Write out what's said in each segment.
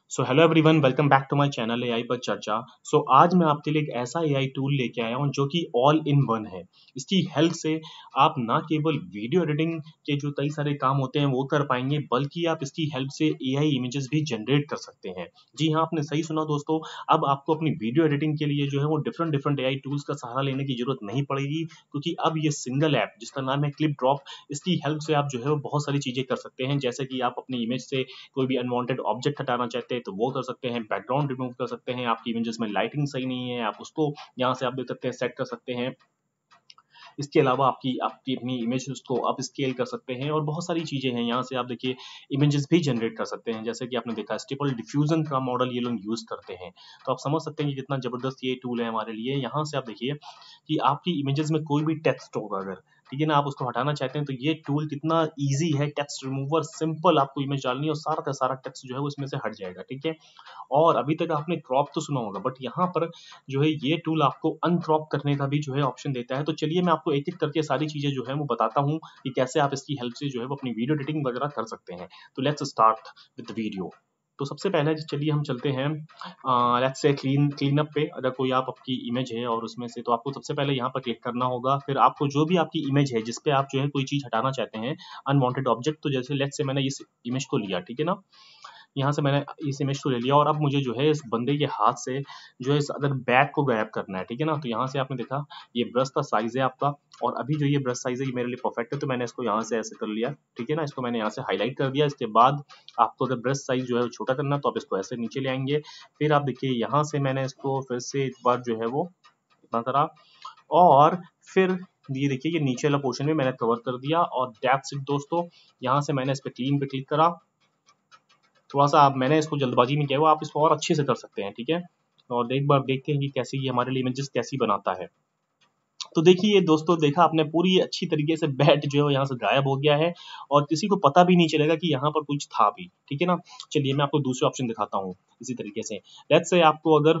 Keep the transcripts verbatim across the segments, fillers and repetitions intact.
So hello everyone, welcome back to my channel AI पर चर्चा। सो आज मैं आपके लिए एक ऐसा एआई टूल लेके आया हूँ जो कि ऑल इन वन है। इसकी हेल्प से आप ना केवल वीडियो एडिटिंग के जो कई सारे काम होते हैं वो कर पाएंगे, बल्कि आप इसकी हेल्प से एआई इमेजेस भी जनरेट कर सकते हैं। जी हाँ, आपने सही सुना दोस्तों। अब आपको अपनी वीडियो एडिटिंग के लिए जो है वो डिफरेंट डिफरेंट एआई टूल्स का सहारा लेने की जरूरत नहीं पड़ेगी, क्योंकि अब ये सिंगल ऐप जिसका नाम है क्लिप ड्रॉप, इसकी हेल्प से आप जो है वो बहुत सारी चीजें कर सकते हैं। जैसे कि आप अपनी इमेज से कोई भी अनवांटेड ऑब्जेक्ट हटाना चाहते हैं तो वो कर सकते हैं, बैकग्राउंड रिमूव कर सकते हैं, आपकी इमेजेस में लाइटिंग सही नहीं है आप उसको यहाँ से आप देख सकते हैं सेट कर सकते हैं। इसके अलावा आपकी आपकी अपनी इमेज उसको आप स्केल कर सकते हैं और बहुत सारी चीजें हैं। यहाँ से आप देखिए इमेजेस भी जनरेट कर सकते हैं, जैसे कि आपने देखा स्टेबल डिफ्यूजन का मॉडल ये लोग यूज करते हैं। तो आप समझ सकते हैं कि कितना जबरदस्त ये टूल है हमारे लिए। यहाँ से आप देखिए कि आपकी इमेजेस में कोई भी टेक्स्ट होगा अगर, ठीक है ना, आप उसको हटाना चाहते हैं तो ये टूल कितना इजी है। टेक्स्ट रिमूवर, सिंपल आपको इमेज डालनी है और सारा का सारा टेक्स्ट जो है वो इसमें से हट जाएगा, ठीक है। और अभी तक आपने क्रॉप तो सुना होगा, बट यहाँ पर जो है ये टूल आपको अनक्रॉप करने का भी जो है ऑप्शन देता है। तो चलिए मैं आपको एक एक करके सारी चीजें जो है वो बताता हूँ कि कैसे आप इसकी हेल्प से जो है वो अपनी वीडियो एडिटिंग वगैरह कर सकते हैं। तो लेट्स स्टार्ट विद वीडियो। तो सबसे पहले चलिए हम चलते हैं let's say clean clean up पे। अगर कोई आप आपकी इमेज है और उसमें से, तो आपको सबसे पहले यहाँ पर क्लिक करना होगा। फिर आपको जो भी आपकी इमेज है जिस पे आप जो है कोई चीज हटाना चाहते हैं, अनवांटेड ऑब्जेक्ट, तो जैसे लेट्स से मैंने इस इमेज को लिया, ठीक है ना, यहाँ से मैंने इस इमेज को ले लिया और अब मुझे जो है इस बंदे के हाथ से जो है इस अगर बैग को गायब करना है, ठीक है ना। तो यहाँ से आपने देखा ये ब्रश का साइज है आपका, और अभी जो ये ब्रश साइज है ये मेरे लिए परफेक्ट है, तो मैंने इसको यहाँ से ऐसे कर लिया, ठीक है ना। इसको मैंने यहाँ से हाईलाइट कर दिया। इसके बाद आपको अगर ब्रश साइज जो है छोटा करना तो आप इसको ऐसे नीचे ले आएंगे। फिर आप देखिए यहाँ से मैंने इसको फिर से एक बार जो है वो इतना करा, और फिर ये देखिए ये नीचे वाला पोर्शन में मैंने कवर कर दिया। और दैट्स इट दोस्तों। यहाँ से मैंने इस पे क्लीन पे क्लिक करा। थोड़ा सा आप मैंने इसको जल्दबाजी में किया हुआ, आप इसको और अच्छे से कर सकते हैं, ठीक है। और एक बार देखते हैं कि कैसे ये हमारे लिए इमेजेस कैसी बनाता है। तो देखिए दोस्तों, देखा आपने पूरी अच्छी तरीके से बैट जो है यहाँ से गायब हो गया है और किसी को पता भी नहीं चलेगा कि यहाँ पर कुछ था भी, ठीक है ना। चलिए मैं आपको दूसरे ऑप्शन दिखाता हूँ इसी तरीके से। लेट्स से आपको अगर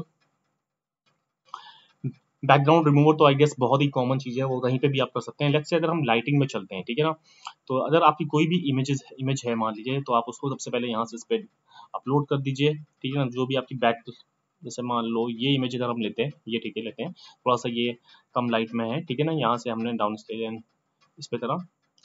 बैकग्राउंड रिमूवर, तो आई गेस बहुत ही कॉमन चीज है, वो कहीं पे भी आप कर सकते हैं। लेट्स से अगर हम लाइटिंग में चलते हैं, ठीक है ना, तो अगर आपकी कोई भी इमेजेस इमेज है मान लीजिए, तो आप उसको सबसे पहले यहाँ से इस पे अपलोड कर दीजिए, ठीक है ना। जो भी आपकी बैक, जैसे मान लो ये इमेज अगर हम लेते हैं, ये ठीक है लेते हैं, थोड़ा सा ये कम लाइट में है, ठीक है ना। यहाँ से हमने डाउन स्केल इस पे करा,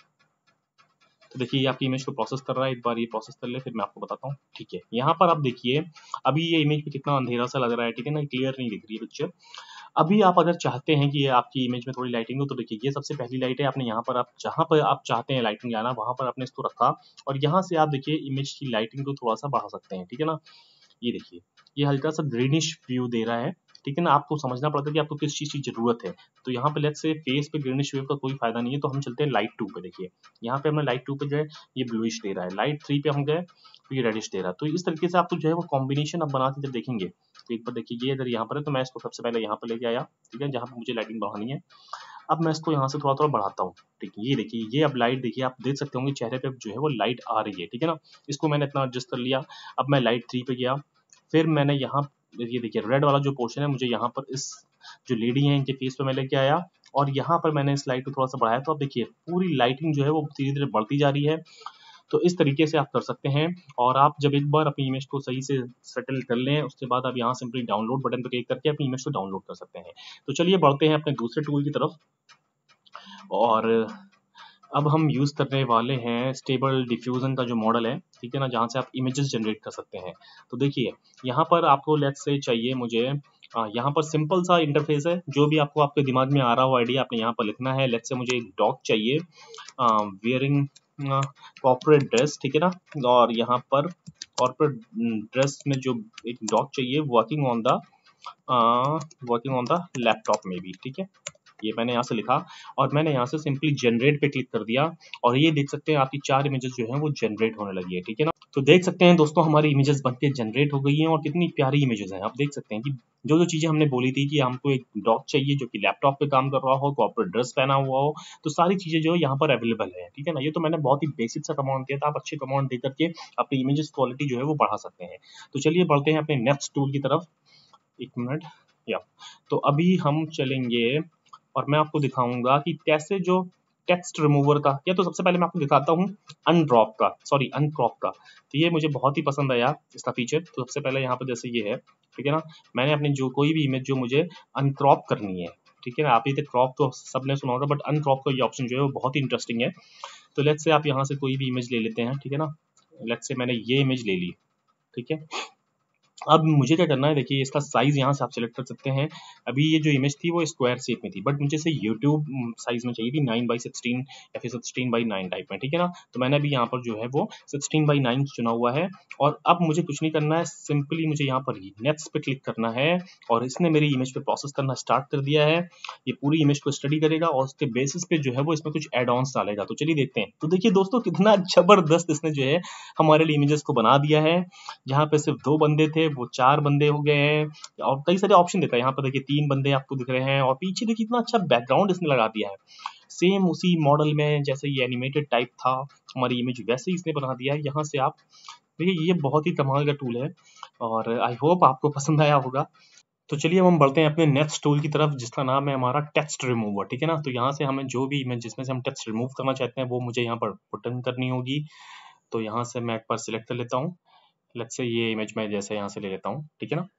तो देखिए ये आपकी इमेज को प्रोसेस कर रहा है। एक बार ये प्रोसेस कर ले फिर मैं आपको बताता हूँ, ठीक है। यहाँ पर आप देखिए अभी ये इमेज पे कितना अंधेरा सा लग रहा है, ठीक है ना, क्लियर नहीं दिख रही है पिक्चर। अभी आप अगर चाहते हैं कि ये आपकी इमेज में थोड़ी लाइटिंग हो, तो देखिए ये सबसे पहली लाइट है। आपने यहाँ पर आप जहाँ पर आप चाहते हैं लाइटिंग लाना वहां पर आपने इसको रखा, और यहाँ से आप देखिए इमेज की लाइटिंग को थोड़ा सा बढ़ा सकते हैं, ठीक है ना। ये देखिए ये हल्का सा ग्रीनिश व्यू दे रहा है, ठीक है ना। आपको समझना पड़ता है कि आपको किस चीज की जरूरत है। तो यहाँ पे लेट्स से फेस पे ग्रीनिश व्यू का कोई फायदा नहीं है, तो हम चलते हैं लाइट टू पे। देखिए यहाँ पे हमने लाइट टू पे जो है ये ब्लूइश दे रहा है, लाइट थ्री पे हम गए तो ये रेडिश दे रहा है। तो इस तरीके से आपको जो है वो कॉम्बिनेशन आप बना के जब देखेंगे, तो एक बार देखिए ये अगर यहाँ पर है तो मैं इसको सबसे पहले यहाँ पर लेके आया, ठीक है, जहाँ पे मुझे लाइटिंग बढ़ानी है। अब मैं इसको यहाँ से थोड़ा थोड़ा बढ़ाता हूँ, ठीक है। ये देखिए ये अब लाइट देखिए आप देख सकते होंगे चेहरे पे जो है वो लाइट आ रही है, ठीक है ना। इसको मैंने इतना एडजस्ट कर लिया। अब मैं लाइट थ्री पे गया, फिर मैंने यहाँ ये देखिए रेड वाला जो पोर्शन है मुझे यहाँ पर इस जो लेडी है इनके फेस पे मैं लेके आया, और यहाँ पर मैंने इस लाइट को थोड़ा सा बढ़ाया। तो अब देखिए पूरी लाइटिंग जो है वो धीरे धीरे बढ़ती जा रही है। तो इस तरीके से आप कर सकते हैं। और आप जब एक बार अपनी इमेज को सही से सेटल कर लें, उसके बाद आप यहाँ सिंपली डाउनलोड बटन पर क्लिक करके अपनी इमेज को डाउनलोड कर सकते हैं। तो चलिए बढ़ते हैं अपने दूसरे टूल की तरफ, और अब हम यूज करने वाले हैं स्टेबल डिफ्यूजन का जो मॉडल है, ठीक है ना, जहाँ से आप इमेजेस जनरेट कर सकते हैं। तो देखिए यहाँ पर आपको लेट्स से चाहिए मुझे आ, यहाँ पर सिंपल सा इंटरफेस है, जो भी आपको आपके दिमाग में आ रहा हो आइडिया आपने यहाँ पर लिखना है। लेट्स से मुझे एक डॉग चाहिए वियरिंग कॉर्पोरेट ड्रेस, ठीक है ना, और यहाँ पर कॉर्पोरेट ड्रेस में जो एक डॉग चाहिए working on the working on the laptop में भी, ठीक है। ये मैंने यहाँ से लिखा और मैंने यहाँ से सिंपली जनरेट पे क्लिक कर दिया, और ये देख सकते हैं आपकी चार इमेजेस जो है वो जनरेट होने लगी है, ठीक है ना। तो देख सकते हैं दोस्तों हमारी इमेजेस बनके जनरेट हो गई हैं और कितनी प्यारी इमेजेस हैं। आप देख सकते हैं कि जो जो चीजें हमने बोली थी कि हमको एक डॉग चाहिए जो कि लैपटॉप पे काम कर रहा हो, कॉर्पोरेट ड्रेस पहना हुआ हो, तो सारी चीजें जो है यहाँ पर अवेलेबल है, ठीक है ना। ये तो मैंने बहुत ही बेसिक सा कमांड दिया था, आप अच्छे कमांड दे करके अपनी इमेजेस क्वालिटी जो है वो बढ़ा सकते हैं। तो चलिए बढ़ते हैं अपने नेक्स्ट टूल की तरफ। एक मिनट या तो अभी हम चलेंगे और मैं आपको दिखाऊंगा कि कैसे जो टेक्स्ट रिमूवर का, या तो सबसे पहले मैं आपको दिखाता हूँ अनड्रॉप का, सॉरी अनक्रॉप का। तो ये मुझे बहुत ही पसंद आया इसका फीचर। तो सबसे पहले यहाँ पर जैसे ये है, ठीक है ना, मैंने अपनी जो कोई भी इमेज जो मुझे अनक्रॉप करनी है, ठीक है ना, आप ये क्रॉप तो सबने सुना होगा, बट अनक्रॉप का ये ऑप्शन जो है वो बहुत ही इंटरेस्टिंग है। तो लेट्स से आप यहाँ से कोई भी इमेज ले लेते हैं, ठीक है ना, लेट्स से मैंने ये इमेज ले ली, ठीक है। अब मुझे क्या करना है, देखिए इसका साइज यहाँ से आप सेलेक्ट कर सकते हैं। अभी ये जो इमेज थी वो स्क्वायर शेप में थी, बट मुझे इसे यूट्यूब साइज में चाहिए थी, नाइन बाई सिक्सटीन या फिर सिक्सटीन बाई नाइन टाइप में, ठीक है ना। तो मैंने अभी यहाँ पर जो है वो सिक्सटीन बाई नाइन चुना हुआ है। और अब मुझे कुछ नहीं करना है, सिंपली मुझे यहाँ पर नेक्स्ट पे क्लिक करना है और इसने मेरी इमेज पे प्रोसेस करना स्टार्ट कर दिया है। ये पूरी इमेज को स्टडी करेगा और उसके बेसिस पे जो है वो इसमें कुछ एड ऑन्स डालेगा। तो चलिए देखते हैं। तो देखिए दोस्तों, कितना जबरदस्त इसने जो है हमारे लिए इमेजेस को बना दिया है। जहाँ पे सिर्फ दो बंदे थे वो चार बंदे हो गए हैं, और कई सारे ऑप्शन देता है। यहाँ पर देखिए तीन बंदे आपको दिख रहे हैं, और पीछे देखिए कितना अच्छा बैकग्राउंड इसने लगा दिया है। सेम उसी मॉडल में जैसे ये एनिमेटेड टाइप था हमारी इमेज, वैसे ही इसने बना दिया है। यहाँ से आप देखिए, ये बहुत ही कमाल का टूल है और आई होप आपको पसंद आया होगा। तो चलिए अब हम बढ़ते हैं अपने नेक्स्ट टूल की तरफ, जिसका नाम है हमारा टेक्स्ट रिमूवर, ठीक है ना। तो यहाँ से हमें जो भी इमेज जिसमें से हम टेक्स्ट रिमूव करना चाहते हैं वो मुझे यहाँ पर बटन करनी होगी। तो यहाँ से मैं एक बार सिलेक्ट कर लेता हूँ। लेट्स से ये इमेज मैं जैसे यहाँ से ले लेता हूँ, ठीक है ना,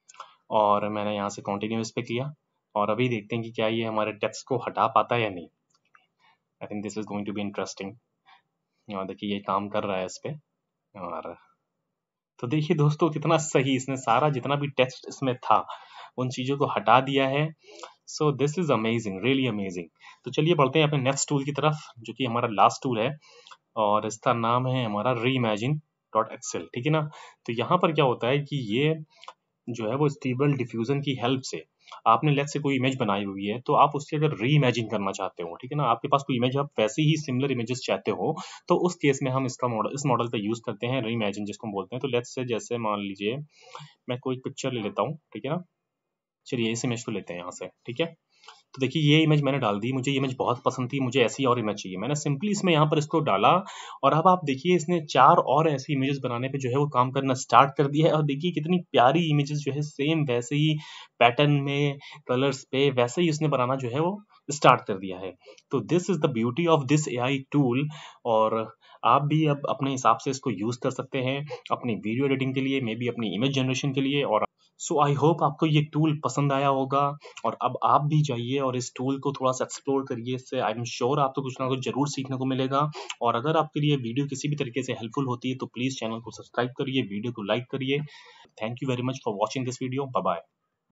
और मैंने यहाँ से कंटिन्यू इस पे किया। और अभी देखते हैं कि क्या ये हमारे टेक्स्ट को हटा पाता है या नहीं। I think this is going to be interesting. और देखिए ये काम कर रहा है इस पे। और तो देखिए दोस्तों, कितना सही इसने सारा जितना भी टेक्स्ट इसमें था उन चीज़ों को हटा दिया है। So this is amazing, really amazing. तो चलिए बढ़ते हैं अपने नेक्स्ट टूल की तरफ, जो कि हमारा लास्ट टूल है, और इसका नाम है हमारा रीइमेजिन डॉट एक्सेल, ठीक है ना। तो यहाँ पर क्या होता है कि ये जो है वो स्टेबल डिफ्यूजन की हेल्प से, आपने लेट्स से कोई इमेज बनाई हुई है, तो आप उससे अगर री इमेजिन करना चाहते हो, ठीक है ना, आपके पास कोई इमेज, आप वैसे ही सिमिलर इमेजेस चाहते हो, तो उस केस में हम इसका मॉडल इस मॉडल का यूज करते हैं, री इमेजिन जिसको हम बोलते हैं। तो लेट्स से जैसे मान लीजिए मैं कोई पिक्चर ले लेता हूँ, ठीक है ना। चलिए इस इमेज को लेते हैं यहाँ से, ठीक है। तो देखिए ये इमेज मैंने डाल दी, मुझे ये इमेज बहुत पसंद थी, मुझे ऐसी और इमेज चाहिए। मैंने सिंपली इसमें यहाँ पर इसको डाला, और अब आप देखिए इसने चार और ऐसी इमेजेस बनाने पे जो है वो काम करना स्टार्ट कर दिया है। और देखिए कितनी प्यारी इमेजेस जो है सेम वैसे ही पैटर्न में, कलर्स पे वैसे ही उसने बनाना जो है वो स्टार्ट कर दिया है। तो this is the beauty of this AI tool. और आप भी अब अपने हिसाब से इसको यूज कर सकते हैं अपनी वीडियो एडिटिंग के लिए, मे बी अपनी इमेज जनरेशन के लिए। और सो आई होप आपको ये टूल पसंद आया होगा, और अब आप भी जाइए और इस टूल को थोड़ा सा एक्सप्लोर करिए। इससे आई एम श्योर आपको कुछ ना कुछ जरूर सीखने को मिलेगा। और अगर आपके लिए वीडियो किसी भी तरीके से हेल्पफुल होती है तो प्लीज चैनल को सब्सक्राइब करिए, वीडियो को लाइक करिए। Thank you very much for watching this video. Bye bye.